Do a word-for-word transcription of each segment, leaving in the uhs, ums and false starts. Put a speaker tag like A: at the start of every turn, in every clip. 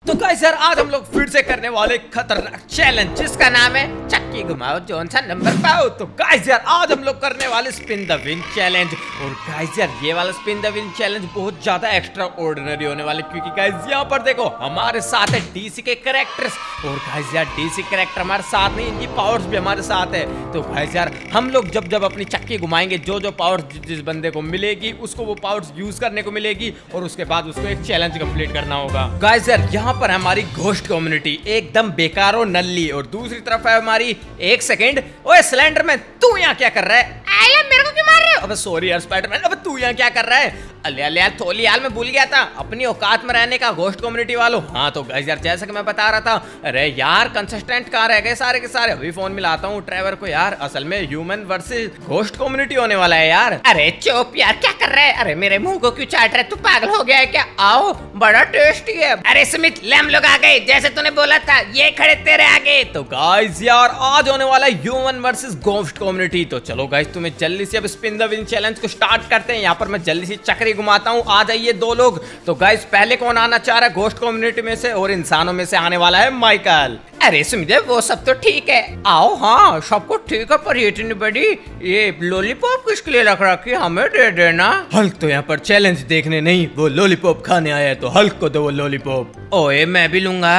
A: तो गाइस यार आज हम लोग फिर से करने वाले खतरनाक चैलेंज जिसका नाम है चक्की घुमाओ जोन सा नंबर पाओ। तो गाइस यार आज हम लोग करने वाले स्पिन द विन चैलेंज। और गाइस यार ये वाला स्पिन द विन चैलेंज बहुत ज्यादा एक्स्ट्रा ऑर्डिनरी होने वाले, क्योंकि गाइस यहाँ पर देखो हमारे साथ है डीसी के कैरेक्टर्स। और गाइस यार डीसी कैरेक्टर हमारे साथ नहीं, इनकी पावर्स भी हमारे साथ है। तो गाइस यार हम लोग जब जब अपनी चक्की घुमाएंगे, जो जो पावर्स जिस बंदे को मिलेगी उसको वो पावर्स यूज करने को मिलेगी और उसके बाद उसको एक चैलेंज कंप्लीट करना होगा। गाइस यार यहाँ पर हमारी घोस्ट कम्युनिटी एकदम बेकार और नल्ली, और दूसरी तरफ है हमारी एक सेकंड ओए स्लेंडरमैन तू यहाँ क्या कर रहा है? आया मेरे को क्यों मार रहे हो? अबे सॉरी यार स्पाइडरमैन, अबे तू यहाँ क्या कर रहा है? अले अले यार थोली यार मैं भूल गया था अपनी औकात में रहने का घोस्ट कम्युनिटी वालों। हाँ तो गाइस यार जैसा कि मैं बता रहा था, अरे यार कंसिस्टेंट कहाँ रह गए सारे के सारे। अभी फोन मिलाता हूँ ट्रेवर को यार, असल में ह्यूमन वर्सेस घोस्ट कम्युनिटी होने वाला है यार। अरे चुप यार क्या कर रहा है? अरे मेरे मुंह को क्यों चाट रहा है? तू पागल हो गया है क्या? आओ बड़ा टेस्टी है। अरे स्मिथ ले हम लोग आ गए जैसे तूने बोला था, ये खड़े तेरे आगे। तो गाइस यार आज होने वाला है ह्यूमन वर्सेस घोस्ट कम्युनिटी। तो चलो गाइस तुम्हें जल्दी से अब स्पिन द विन चैलेंज को स्टार्ट करते हैं। यहाँ पर मैं जल्दी से चक्री घुमाता हूँ, आ जाइए दो लोग। तो गाइस पहले कौन आना चाह रहा है घोस्ट कम्युनिटी में से? और इंसानों में से आने वाला है माइकल। अरे सुमित वो सब तो ठीक है, आओ। हाँ सबको ठीक है, पर इतनी बड़ी ये लॉलीपॉप किसके लिए रख रखी? हमें दे देना। हल्क तो यहाँ पर चैलेंज देखने नहीं, वो लॉलीपॉप खाने आया है, तो हल्क को दो वो लॉलीपॉप। ओए मैं भी लूंगा।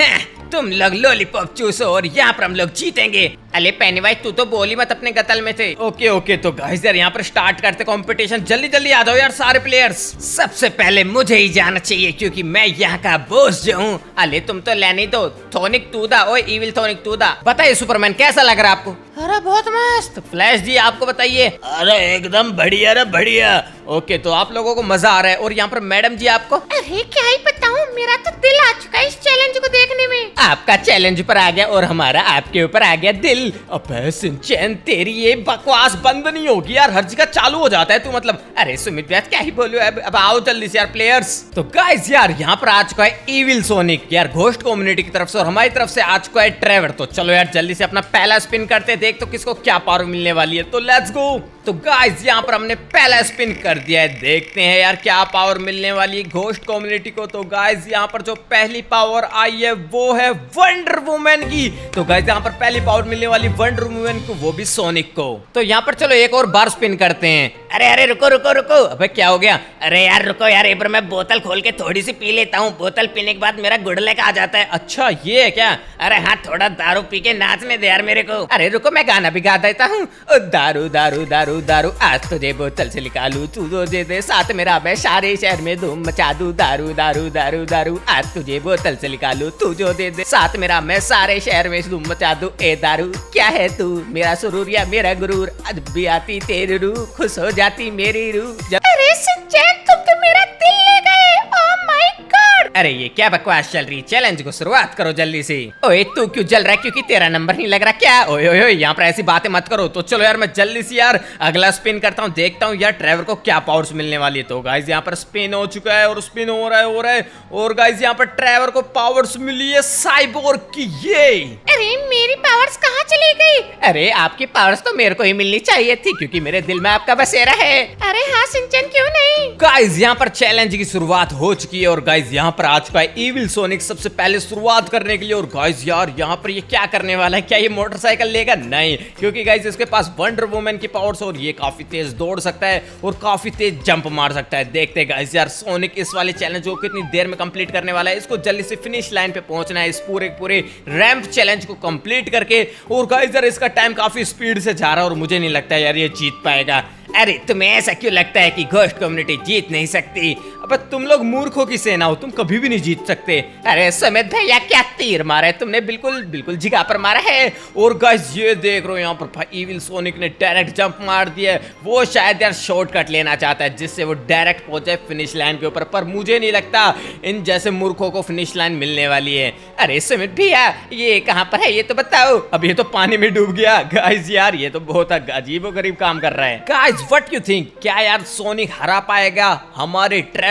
A: तुम लोग लॉलीपॉप चूसो और यहाँ पर हम लोग जीतेंगे। अरे पेनीवाइज तू तो बोली मत अपने गतल में थे। ओके ओके तो गाइस यार यहाँ पर स्टार्ट करते कंपटीशन। जल्दी जल्दी आ जाओ यार सारे प्लेयर्स। सबसे पहले मुझे ही जाना चाहिए क्योंकि मैं यहाँ का बॉस जो हूँ। अरे तुम तो लेने दो। थोनिक तूदा, ओए इविल थोनिक तूदा, बताइए सुपरमैन कैसा लग रहा है आपको? अरे बहुत मस्त। फ्लैश जी आपको बताइए? अरे एकदम बढ़िया रे बढ़िया। ओके तो आप लोगों को मजा आ रहा है। और यहाँ पर मैडम जी आपको? अरे क्या ही बताऊं, मेरा तो दिल आ चुका है इस चैलेंज को देखने में। आपका चैलेंज पर आ गया और हमारा आपके ऊपर आ गया दिल। अबे सिंचैन तेरी ये बकवास बंद नहीं होगी यार, हर जगह चालू हो जाता है तू मतलब। अरे सुमित यार क्या ही बोलूं, अब, अब आओ जल्दी से यार प्लेयर्स। तो गाइस यार यहाँ पर आ चुका है इविल सोनिक यार घोस्ट कम्युनिटी की तरफ से, और हमारी तरफ से आ चुका है ट्रेवर। तो चलो यार जल्दी से अपना पहला स्पिन करते, देख तो किसको क्या पावर मिलने वाली है। तो लेट्स गो। तो गाइस यहाँ पर हमने पहला स्पिन कर दिया है, देखते हैं यार क्या पावर मिलने वाली है घोस्ट कम्युनिटी को। तो गाइस यहाँ पर जो पहली पावर आई है वो है वंडर वुमन की। तो गाइस यहाँ पर पहली पावर मिलने वाली वंडर वुमन को, वो भी सोनिक को। तो यहाँ पर चलो एक और बार स्पिन करते हैं। अरे अरे रुको रुको रुको, अबे क्या हो गया? अरे यार रुको यार, एक बार मैं बोतल खोल के थोड़ी सी पी लेता हूँ, बोतल पीने के बाद मेरा गुडलेक आ जाता है। अच्छा ये है क्या? अरे हाँ थोड़ा दारू पी के नाचने दे यार मेरे को। अरे रुको मैं गाना भी गा देता हूँ। दारू दारू दारू दारू आज तुझे बोतल से निकालू, तू दो दे दे साथ मेरा, मैं सारे शहर में धूम मचा दूं। दारू दारू दारू दारू आज तुझे बोतल से निकालू, तू जो दे दे साथ मेरा, मैं सारे शहर में धूम मचा दूं। ए दारू क्या है तू, मेरा सुरूर या मेरा गुरूर, आज भी आती तेरी रूह, खुश हो जाती मेरी रूह। अरे सिंचैन तुम तो मेरा दिल ले गए। Oh my God. अरे ये क्या बकवास चल रही? चैलेंज को शुरुआत करो जल्दी से। ओए तू क्यों जल रहा है? क्योंकि तेरा नंबर नहीं लग रहा क्या? ओए ओए ओए यहाँ पर ऐसी बातें मत करो। तो चलो यार मैं जल्दी से यार अगला स्पिन करता हूँ, देखता हूँ यार ट्रेवर को क्या पावर्स मिलने वाली है। तो गाइस यहाँ पर स्पिन हो चुका है और स्पिन हो रहा है हो रहा है और गाइस यहाँ पर ट्रेवर को पावर्स मिली है साइबोर्ग की। ये अरे मेरी पावर्स कहाँ चली गई? अरे आपकी पावर्स तो मेरे को ही मिलनी चाहिए थी क्योंकि मेरे दिल में आपका बसेरा है। अरे हाँ सिंचन क्यों नहीं? गाइस यहाँ पर चैलेंज की शुरुआत हो चुकी है और गाइस यहाँ पर आ चुका है इविल सोनिक सबसे पहले शुरुआत करने के लिए। और गाइस यार यहाँ पर ये क्या करने वाला है? क्या ये मोटरसाइकिल लेगा? नहीं, क्योंकि गाइस इसके पास वंडर वुमन की पावर्स और ये काफी तेज दौड़ सकता है और काफी तेज जंप मार सकता है। देखते हैं गाइस यार सोनिक इस वाले चैलेंज को कितनी देर में कंप्लीट करने वाला है। इसको जल्दी से फिनिश लाइन पे पहुंचना है इस पूरे पूरे रैंप चैलेंज को कंप्लीट करके। और गाइस यार इसका टाइम काफी स्पीड से जा रहा है और मुझे नहीं लगता यार ये जीत पाएगा। अरे तुम्हें ऐसा क्यों लगता है कि घोस्ट कम्युनिटी जीत नहीं सकती? अब तुम लोग मूर्खों की सेना हो, तुम कभी भी नहीं जीत सकते। अरे समित भैया क्या तीर मारा है तुमने? बिल्कुल बिल्कुल जिगा पर मारा है। और गाइस ये देख रहे हो यहाँ पर भाई इविल सोनिक ने डायरेक्ट जंप मार दिया है। वो शायद यार शॉर्टकट लेना चाहता है जिससे वो डायरेक्ट पहुंचे फिनिश लाइन के ऊपर, पर मुझे नहीं लगता इन जैसे मूर्खों को फिनिश लाइन मिलने वाली है। अरे समित भैया ये कहाँ पर है ये तो बताओ। अब ये तो पानी में डूब गया। गाइस यार ये तो बहुत अजीबोगरीब काम कर रहा है। गाइस व्हाट यू थिंक, क्या यार सोनिक हरा पाएगा हमारे ट्रेवर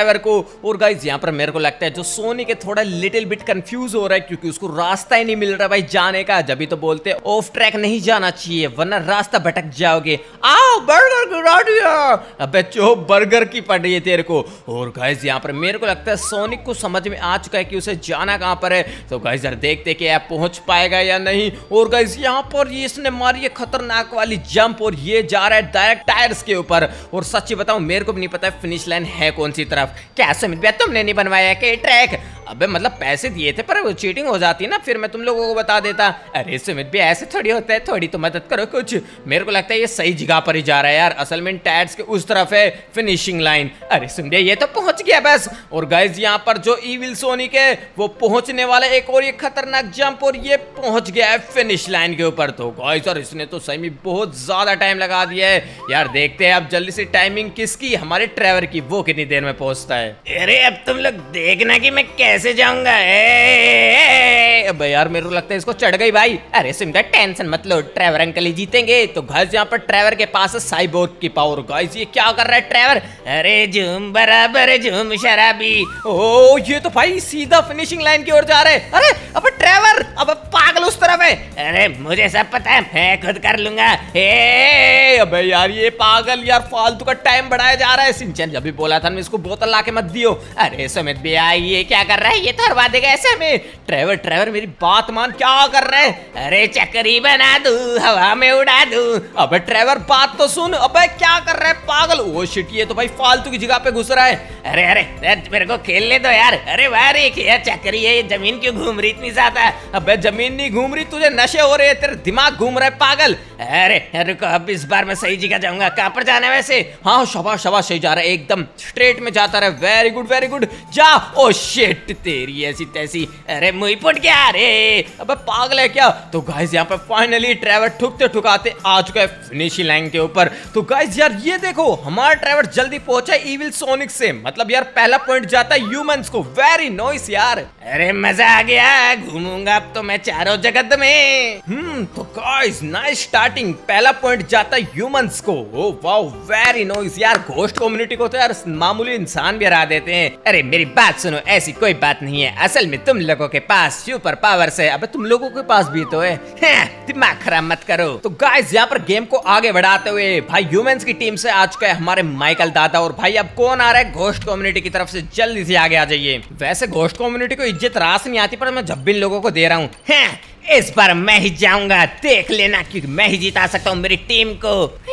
A: ट्रेवर को। और गाइस यहाँ पर मेरे को लगता है जो सोनी के थोड़ा लिटिल बिट कंफ्यूज हो रहा है, क्योंकि उसको रास्ता ही नहीं मिल रहा भाई जाने का। जब भी तो बोलते हैं ऑफ ट्रैक नहीं जाना चाहिए वरना रास्ता भटक जाओगे। आओ बर्गर गिरा दिया, अबे चो बर्गर की पड़ रही है तेरे को। और गाइस यहाँ पर मेरे को लगता है सोनिक को समझ में आ चुका है कि उसे जाना कहाँ पर है। तो गाइस यार देखते कि आप पहुंच पाएगा या नहीं। और गाइस यहाँ पर ये इसने मारी है खतरनाक वाली जंप और ये जा रहा है डायरेक्ट टायर्स के ऊपर। और सच्ची बताऊं मेरे को भी नहीं पता फिनिश लाइन है कौन सी तरफ। क्या सुमित भैया तुमने नहीं बनवाया कि ट्रैक? अबे मतलब पैसे दिए थे पर वो चीटिंग हो जाती है ना, फिर मैं तुम लोगों को बता देता। अरे सुमित भी ऐसे थोड़ी होता है, थोड़ी तो मदद करो कुछ। मेरे को लगता है ये सही जगह पर ही जा रहा है यार, असल में टायर्स के उस तरफ है फिनिशिंग लाइन। अरे सुमित ये तो पहुंच गया बस। और गाइस यहाँ पर जो इविल सोनिक है वो पहुंचने वाला एक और ये खतरनाक जंप और ये पहुंच गया है फिनिश लाइन के ऊपर। तो गाइस और इसने तो सही में बहुत ज्यादा टाइम लगा दिया है यार। देखते हैं अब जल्दी से टाइमिंग किसकी, हमारे ट्रेवर की, वो कितनी देर में पहुंचता है।
B: अरे अब तुम लोग देखना कि मैं कैसे जाऊंगा।
A: अबे यार मेरे को लगता है इसको चढ़ गई भाई।
B: अरे सुमित टेंशन मत लो, ट्रेवर अंकल ही जीतेंगे।
A: तो गाइस यहाँ पर ट्रेवर के पास है साइबोर्ग की पावर। गाइस ये क्या कर रहा है ट्रेवर?
B: अरे झूम बराबर झूम शराबी।
A: ओ ये तो भाई सीधा फिनिशिंग लाइन की ओर जा रहे हैं। अरे अब ट्रेवर अब पागल उस तरफ है।
B: अरे मुझे सब पता है, मैं खुद कर लूंगा।
A: ए अबे यार ये पागल यार फालतू का टाइम बढ़ाया जा रहा है। सिंचन जब भी बोला था मैं इसको बोतल ला के मत दियो।
B: अरे सुमित भैया ये क्या कर रहा है, ये तो हरवा देगा ऐसे में।
A: ट्रेवर ट्रेवर मेरी बात मान, क्या कर रहे हैं?
B: अरे चक्री बना दूं, हवा में उड़ा दूं।
A: अबे ट्रेवर बात तो सुन। अबे क्या कर रहा है पागल? ओ शिट ये तो भाई फालतू की जगह पे घुस रहा है।
B: अरे अरे मेरे को खेलने दो यार। अरे वाह रे क्या चक्री है, जमीन क्यों घूम रही इतनी ज्यादा?
A: अबे जमीन नहीं घूम रही, तुझे नशे हो रहे हैं, तेरे दिमाग घूम रहा है पागल।
B: अरे रुको अब इस बार मैं सही जगह जाऊंगा। कहाँ पर जाना है वैसे?
A: हाँ शाबाश शाबाश सही जा रहा है, एकदम स्ट्रेट में जाता रहे। वेरी गुड वेरी गुड जा। ओ शिट तेरी ऐसी तैसी।
B: अरे मुई फुट गया। अरे
A: अबे पागल है क्या? तो गाइस यहाँ पर फाइनली ट्रेवर ठुकते ठुकाते आ चुका है फिनिशिंग लाइन के ऊपर। तो गाइस यार ये देखो हमारा ट्रेवर जल्दी पहुंचा इविल सोनिक से, मतलब यार पहला पॉइंट जाता है ह्यूमंस को। वेरी नाइस यार।
B: अरे मजा आ गया, घूमूंगा अब तो मैं चारों जगत में।
A: हम्म तो गाइस नाइस स्टार्टिंग, पहला पॉइंट जाता है ह्यूमंस को। ओ वाओ वेरी नाइस यार। घोस्ट कम्युनिटी को तो यार मामूली इंसान भी हरा देते हैं।
B: अरे मेरी बात सुनो, ऐसी कोई बात नहीं है, असल में तुम लोगों के पास सुपर पावर्स है।
A: अबे तुम लोगों के पास भी तो है,
B: दिमाग खराब मत करो।
A: तो गाइस यहाँ पर गेम को आगे बढ़ाते हुए भाई ह्यूमंस की टीम से आ चुका है हमारे माइकल दादा। और भाई अब कौन आ रहा है घोस्ट कम्युनिटी की तरफ से, जल्दी से आगे आ जाइए। वैसे घोस्ट कम्युनिटी को इज्जत रास नहीं आती पर मैं जब भी इन लोगों को दे रहा हूँ।
B: इस बार मैं ही जाऊंगा, देख लेना, क्योंकि मैं ही जिता सकता हूँ मेरी टीम को।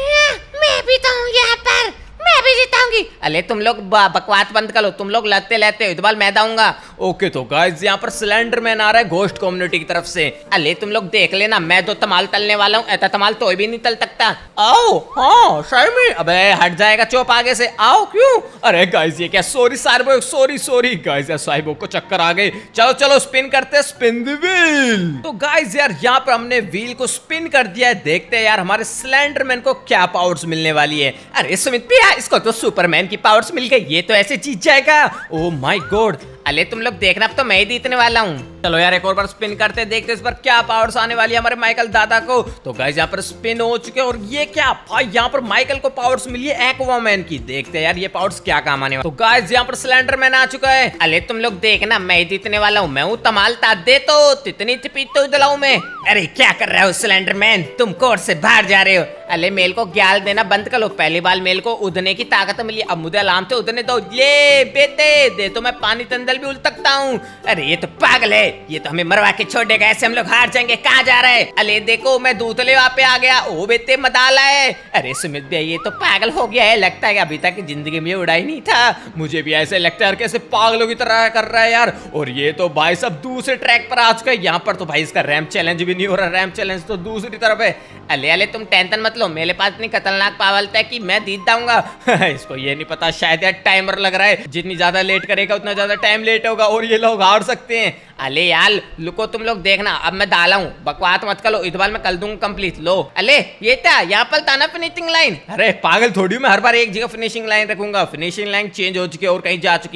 C: मैं भी तो हूँ यहाँ पर, मैं भी जीताऊंगी।
B: अरे तुम लोग बकवास बंद कर लो, तुम लोग लगते लेते हो, इस बार मैं दाऊंगा।
A: ओके तो गाइस यहाँ पर सिलेंडर मैन आ रहा है घोस्ट कम्युनिटी की तरफ से।
B: अरे तुम लोग देख लेना, मैं तो तमाल तलने वाला हूँ, ऐसा तमाल तो भी नहीं तल सकता।
A: आओ हाँ सही में। अबे हट जाएगा चोप आगे से, आओ। क्यों? अरे गाइस ये क्या? सॉरी साइबो, सॉरी सॉरी गाइस यार साइबो को चक्कर आ गई। चलो चलो स्पिन करते हैं, स्पिन द व्हील। तो गाइस यार यहाँ पर हमने व्हील को स्पिन कर दिया है। देखते हैं यार हमारे सिलेंडर मैन को क्या पावर्स मिलने वाली है।
B: अरे सुमित भैया इसको तो सुपरमैन की पावर्स मिल गई, ये तो ऐसे जीत जाएगा।
A: Oh my God.
B: अरे तुम लोग देखना, अब तो मैं ही जीतने वाला हूँ।
A: चलो यार एक और बार स्पिन करते हैं, देखते हैं इस बार क्या पावर्स आने वाली है हमारे माइकल दादा को। तो गाइस यहाँ पर स्पिन हो चुके हैं और ये क्या भाई यहाँ पर माइकल को पावर्स मिली है एक्वामैन की। देखते हैं यार ये पावर्स क्या काम आने वाले। तो गाइस यहाँ पर सिलेंडर मैन आ चुका है।
B: अरे तुम लोग देखना, मैं ही जीतने वाला हूँ, मैं हूँ तमाल दे तो तितनी पीतो दिलाऊं मैं। अरे क्या कर रहे हो सिलेंडर मैन, तुम कोर्ट से बाहर जा रहे हो। अरे मेल को ग्याल देना बंद कर लो, पहली बार मेल को उड़ने की ताकत मिली, अब मुझे आराम से उड़ने दो। ये बेटे दे तो मैं पानी तंदल भी उड़ सकता हूँ। अरे ये तो पागल है, ये तो हमें मरवा के छोड़ देगा, ऐसे हम लोग हार जाएंगे। कहाँ जा रहे हैं? अरे देखो मैं दूसरे वहां पे आ गया। ओ बेटे मदाला है। अरे सुमित भैया ये तो पागल हो गया है, लगता है कि अभी तक जिंदगी में उड़ा ही नहीं था।
A: मुझे भी ऐसे लगता है यार कैसे पागलों की तरह कर रहा है यार। और ये तो भाई सब दूसरे ट्रैक पर आ चुका है। यहाँ पर तो भाई इसका रैंप चैलेंज भी नहीं हो रहा, रैंप चैलेंज तो दूसरी तरफ है।
B: अले अले तुम टेंशन मत लो, मेरे पास इतनी खतरनाक पावर है कि मैं जीत जाऊंगा।
A: इसको ये नहीं पता शायद यार टाइमर लग रहा है, जितनी ज्यादा लेट करेगा उतना ज्यादा टाइम लेट होगा और ये लोग हार सकते हैं।
B: अले यार लुको तुम लोग देखना, अब मैं डाला हूँ, बकवास मत करो, इस बार मैं कर दूंगा कंप्लीट। लो अले ये था यहाँ पर था ना फिनिशिंग लाइन।
A: अरे पागल थोड़ी मैं हर बार एक जगह फिनिशिंग लाइन रखूंगा, फिनिशिंग लाइन चेंज हो चुकी है और कहीं जा चुकी है।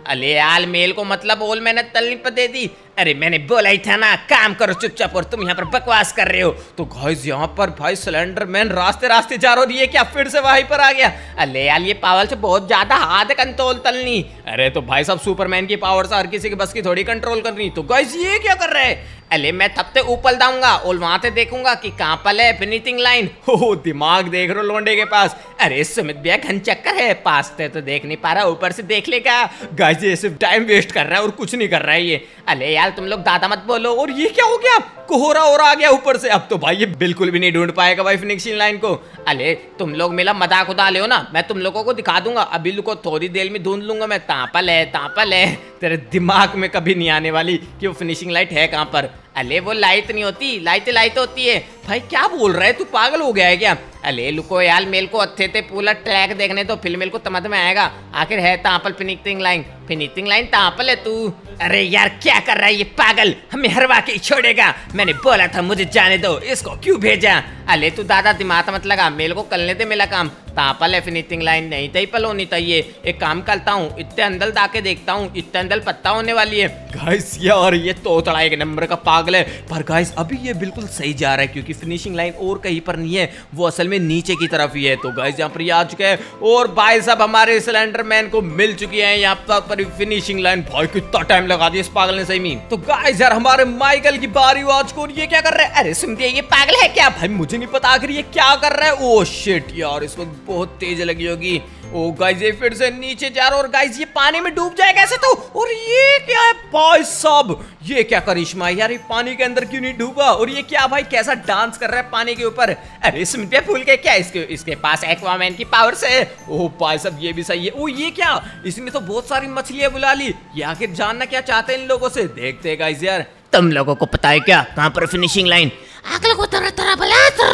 B: अले यार मेल को मतलब बोल मैंने तलनी पर दे दी। अरे मैंने बोला ही था ना काम करो चुपचाप और तुम यहाँ पर बकवास कर रहे हो।
A: तो गाइस यहाँ पर भाई स्लेंडरमैन रास्ते रास्ते जा रहा है, ये क्या फिर से वहीं पर आ गया।
B: अले यार ये पावर से बहुत ज्यादा हाथ कंट्रोल तलनी।
A: अरे तो भाई साहब सुपरमैन की पावर से हर किसी के बस की थोड़ी कंट्रोल करनी। तो गाइस ये क्या कर रहा है।
B: अले मैं तब से ऊपर जाऊंगा और वहां से देखूंगा कि कहां पर है फिनिशिंग लाइन।
A: हो दिमाग देख रहे हो लोंडे के पास।
B: अरे सुमित भैया घन चक्कर है, पास से तो देख नहीं पा रहा, ऊपर से देख लेगा।
A: गाइस ये सिर्फ टाइम वेस्ट कर रहा है और कुछ नहीं कर रहा है ये।
B: अले यार तुम लोग दादा मत बोलो।
A: और ये क्या हो गया, कोहरा और आ गया ऊपर से। अब तो भाई ये बिल्कुल भी नहीं ढूंढ पाएगा भाई फिनिशिंग लाइन को।
B: अले तुम लोग मेरा मजाक उड़ा ले हो ना, मैं तुम लोगों को दिखा दूंगा। अभी को थोड़ी देर में ढूंढ लूंगा मैं, तापल है तापल है।
A: तेरे दिमाग में कभी नहीं आने वाली कि वो फिनिशिंग लाइट है कहाँ पर।
B: अले वो लाइट नहीं होती, लाइट लाइट होती है।
A: भाई क्या बोल रहा है तू, पागल हो गया है क्या।
B: अले लुको यार मेल को अच्छे से पूरा ट्रैक देखने तो फिर मेल को समझ में आएगा आखिर है तापल फिनिशिंग लाइन। फिनिशिंग लाइन तापल है तू। अरे यार क्या कर रहा है ये पागल, हमें हरवा के छोड़ेगा। मैंने बोला था मुझे जाने दो, इसको क्यों भेजा। अले तू दादा दिमाग मत लगा, मेल को करने दे मेरा काम। तापल है फिनिशिंग लाइन नहीं तई पल होनी चाहिए। एक काम करता हूँ इतने अंदर जाके देखता हूँ, इतने अंदर पत्ता होने वाली है।
A: गाइस यार ये तोतड़ा एक नंबर का पागल है। पर गाइस अभी ये बिल्कुल सही जा रहा है क्योंकि फिनिशिंग लाइन और कहीं पर नहीं है, वो असल में नीचे की तरफ ही है। तो गाइस यहाँ पर ये आ चुका है और भाई साहब हमारे स्लेंडरमैन को मिल चुकी है यहाँ पर फिनिशिंग लाइन। भाई कितना टाइम लगा दिया इस पागल ने सही में। तो गाइस यार हमारे माइकल की बारी आज को, ये क्या कर रहा है।
B: अरे सुनते ये पागल है क्या।
A: भाई मुझे नहीं पता आखिर ये क्या कर रहा है। ओ शिट यार इसको बहुत तेज लगी होगी। ओ गाइस ये फिर से नीचे जा रहा है और गाइस ये पानी में डूब जाएगा ऐसे तो। और ये क्या है भाई साहब, ये क्या करिश्मा है यार, ये पानी के अंदर क्यों नहीं डूबा। और ये क्या भाई कैसा डांस कर रहा है पानी के ऊपर।
B: अरे स्मित भूल गए क्या, इसके इसके पास एक्वामैन की पावर से।
A: ओ भाई साहब ये भी सही है। ओ ये क्या, इसने तो बहुत सारी मछलियां बुला ली। ये आखिर जानना क्या चाहते हैं इन लोगों से, देखते हैं गाइस यार।
B: तुम लोगों को पता है क्या कहां पर फिनिशिंग लाइन।
C: अगले को तरह तरह बुला।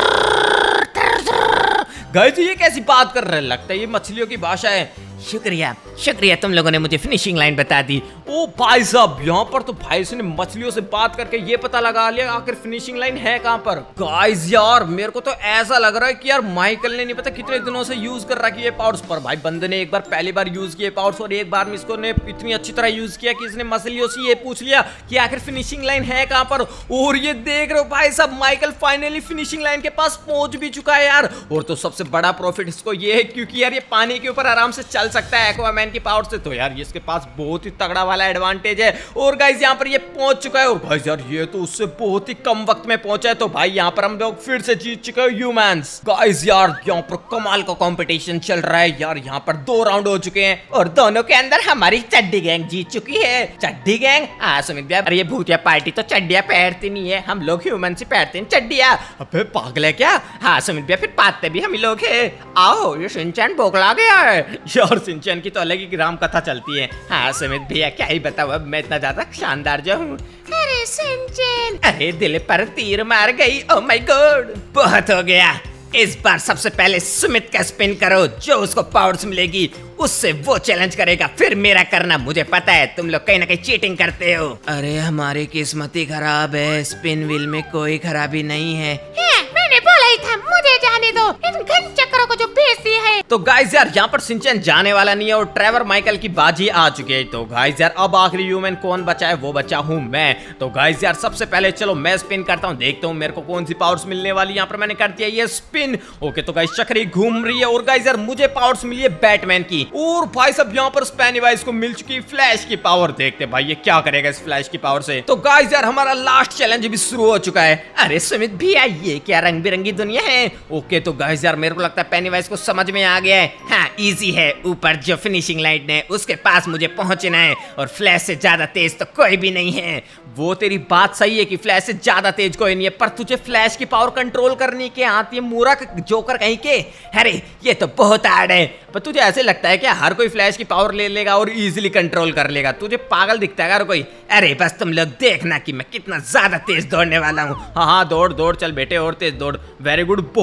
A: गाइस ये कैसी बात कर रहे हैं, लगता है ये मछलियों की भाषा है।
B: शुक्रिया शुक्रिया तुम लोगों ने मुझे फिनिशिंग लाइन बता दी।
A: ओ भाई साहब यहाँ पर तो भाई इसने मछलियों से बात करके ये पता लगा लिया आखिर फिनिशिंग लाइन है कहाँ पर। गाइस यार मेरे को तो ऐसा लग रहा है कि यार माइकल ने नहीं पता कितने दिनों से यूज कर रखी है पावर्स। पर भाई बंदे ने एक बार पहली बार यूज किए पावर्स और एक बार में इसको ने इतनी अच्छी तरह यूज किया कि इसने मछलियों से ये पूछ लिया कि आखिर फिनिशिंग लाइन है कहाँ पर। और ये देख रहे हो भाई साहब माइकल फाइनली फिनिशिंग लाइन के पास पहुंच भी चुका है यार। और तो सबसे बड़ा प्रॉफिट इसको ये है क्योंकि यार ये पानी के ऊपर आराम से चल सकता है एक्वामैन की पावर से। तो यार ये इसके पास बहुत ही तगड़ा वाला एडवांटेज है। और गाइस यहाँ पर ये पहुंच चुका है और गाइस यार ये तो उससे बहुत ही कम वक्त में पहुंचा है। तो भाई यहाँ पर हम लोग फिर से जीत चुके हैं ह्यूमंस। गाइस यार यहाँ पर कमाल का कंपटीशन चल रहा है यार। यहाँ पर दो राउंड हो चुके हैं और दोनों के अंदर हमारी चड्डी गैंग जीत चुकी है। चड्डी गैंग हाँ सुमित भैया, अरे ये भूतिया पार्टी तो चड्डियां पहनती नहीं है, हम लोग ह्यूमन से पहनते हैं चड्डियां। अबे पागल है क्या।
B: हाँ सुमित भैया फिर पाते भी हम ही लोग है। आओ ये सिंचन बोखला गया है।
A: यार सिंचन की तो अलग ही राम कथा चलती है।
B: हाँ सुमित भैया क्या ही बताऊं, अब मैं इतना ज्यादा शानदार जो हूँ।
C: अरे सिंचन,
B: अरे दिल पर तीर मार गई। ओह माय गॉड बहुत हो गया। इस बार सबसे पहले सुमित का स्पिन करो, जो उसको पावर्स मिलेगी उससे वो चैलेंज करेगा, फिर मेरा करना। मुझे पता है तुम लोग कहीं ना कहीं चीटिंग करते हो।
A: अरे हमारी किस्मत ही खराब है, स्पिन व्हील में कोई खराबी नहीं है।
C: है, मैंने बोला ही था मुझे जाने दो, इन घन चक्करों को जो बेचती है।
A: तो गाइस यार यहाँ पर सिंचन जाने वाला नहीं है और ट्रेवर माइकल की बाजी आ चुकी है। तो गाइस यार अब आखिरी ह्यूमन कौन बचा है, वो बचा हूँ मैं। तो गाइस यार सबसे पहले चलो मैं स्पिन करता हूँ, देखता हूँ मेरे को कौन सी पावर्स मिलने वाली। यहाँ पर मैंने कर दिया ये स्पिन। ओके तो गाइस चक्री घूम रही है और गाइस यार मुझे पावर्स मिली है बैटमैन की। और भाई सब यहाँ पर स्पेनीवाइज को मिल चुकी है फ्लैश की पावर। देखते भाई ये क्या करेगा इस फ्लैश की पावर से। तो गाइस यार हमारा लास्ट चैलेंज भी शुरू हो चुका है।
B: अरे सुमित भैया ये क्या रंग बिरंगी दुनिया है।
A: ओके तो गाइस यार मेरे को लगता है पेनीवाइज को समझ में आ गया है।
B: हाँ इजी है, ऊपर जो फिनिशिंग लाइन है उसके पास मुझे पहुंचना है और फ्लैश से ज्यादा तेज तो कोई भी नहीं है।
A: वो तेरी बात सही है कि फ्लैश से ज्यादा तेज कोई नहीं है, पर तुझे फ्लैश की पावर कंट्रोल करने के आती है मूर्ख जोकर कहीं के।
B: अरे ये तो बहुत हार्ड है।
A: पर तुझे ऐसे लगता है क्या हर कोई फ्लैश की पावर ले लेगा और इजीली कंट्रोल कर लेगा? तुझे पागल दिखता है हर कोई।
B: अरे बस तुम लोग देखना कि मैं कितना ज्यादा तेज दौड़ने वाला हूँ।
A: हाँ हाँ दौड़ दौड़ चल बेटे और तेज दौड़। वेरी गुड,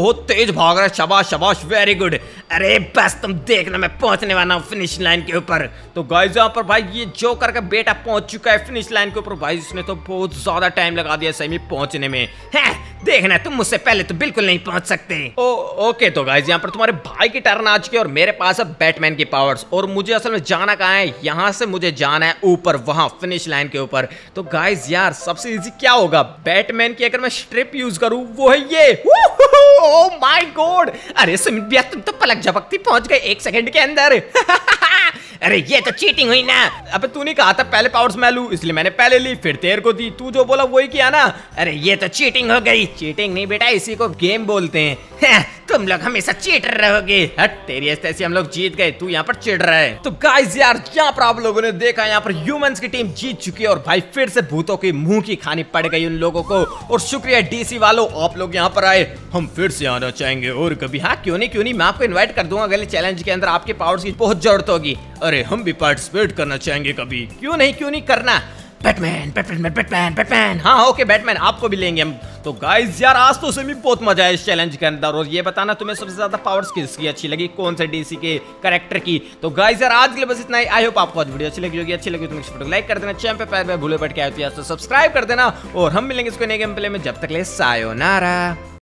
A: बहुत तेज भाग रहा है। शाबाश शाबाश, वेरी गुड।
B: अरे बस तुम देखना, मैं पहुंचने वाला हूँ फिनिश लाइन के ऊपर।
A: तो गाइस यहाँ पर भाई ये जोकर का बेटा पहुंच चुका है फिनिश लाइन के ऊपर। भाई इसने तो बहुत ज्यादा टाइम लगा दिया सही में पहुंचने में।
B: है, देखना तुम मुझसे पहले तो बिल्कुल नहीं पहुंच सकते।
A: ओ ओके, तो गाइस यहाँ पर तुम्हारे भाई की टर्न आ चुकी है और मेरे पास है बैटमैन की पावर्स। और मुझे असल में जाना कहाँ है? यहाँ से मुझे जाना है ऊपर, वहां फिनिश लाइन के ऊपर। तो गाइस यार सबसे इजी क्या होगा? बैटमैन की अगर मैं स्ट्रिप यूज करूं, वो है ये।
B: Oh my God! अरे सुमित भैया तुम तो पलक झपकती पहुंच गए एक सेकंड के अंदर। अरे ये तो चीटिंग हुई ना।
A: अबे तूने कहा था पहले पावर्स मैं लूं, इसलिए मैंने पहले ली, फिर तेरे को दी। तू जो बोला वही किया ना।
B: अरे ये तो चीटिंग हो गई।
A: चीटिंग नहीं बेटा, इसी को गेम बोलते हैं।
B: तुम लोग हमेशा चीटर रहोगे।
A: हट, तेरी ऐसी हम लोग जीत गए, तू यहाँ पर चिढ़ रहा है। तो गाइस यार यहाँ पर आप लोगों ने देखा, यहाँ पर ह्यूमंस की टीम जीत चुकी है और भाई फिर से भूतों की मुंह की खानी पड़ गई उन लोगों को। और शुक्रिया डीसी वालों, आप लोग यहाँ पर आए। हम फिर से आना चाहेंगे और कभी। हाँ क्यों नहीं क्यों नहीं, मैं आपको इन्वाइट कर दूंगा अगले चैलेंज के अंदर। आपके पावर्स की बहुत जरूरत होगी। अरे हम भी पार्टिसिपेट करना चाहेंगे कभी, क्यों नहीं क्यों नहीं करना।
B: Batman Batman Batman Batman.
A: हाँ ओके बैटमैन, आपको भी लेंगे हम। तो गाइस यार आज तो सभी बहुत मजा आया इस चैलेंज के अंदर। और ये बताना तुम्हें सबसे ज्यादा पावर्स किसकी अच्छी लगी, कौन से डीसी के कैरेक्टर की। तो गाइस यार आज के लिए बस इतना ही। आई होप आपको आज वीडियो अच्छी लगी होगी। अच्छी लगी तो वीडियो को लाइक कर देना, चैनल पे पैर पे भूले बैठ के आए तो सब्सक्राइब कर देना। और हम मिलेंगे इसको नए गेम प्ले में, जब तक ले सायोनारा।